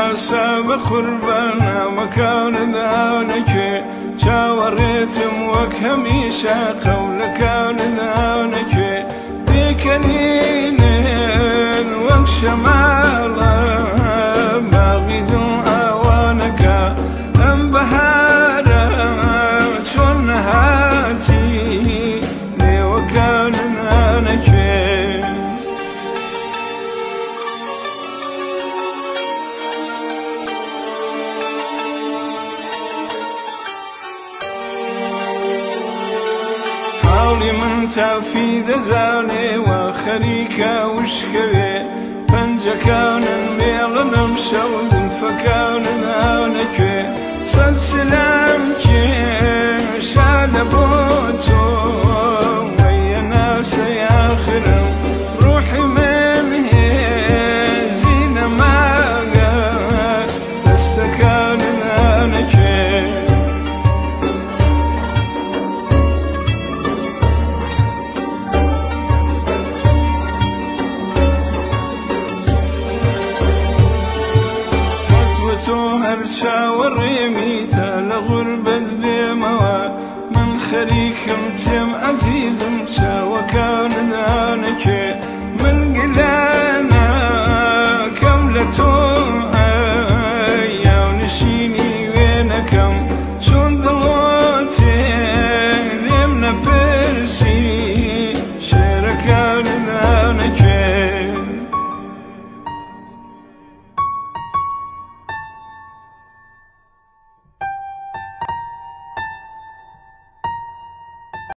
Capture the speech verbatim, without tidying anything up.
ساب قربانا مكان ذانك شاوريتم وكهميشا قولك ذانك ذيكنين وكشمالا باغيد اوانك ام بهارا شون هاتي لي وكان ذانك حاولي من تافي ذزاني وخريكا وشكوي بنجا كان الميل نمشوز فكان ذانك سلسلامك شال بوتو ويا ناس يا خرم روحي من زينة ما استكان ذانك هرشا والريميتا لغربة بموا من خريك متيم عزيز مشا وكان ذانك من قلانا كملتو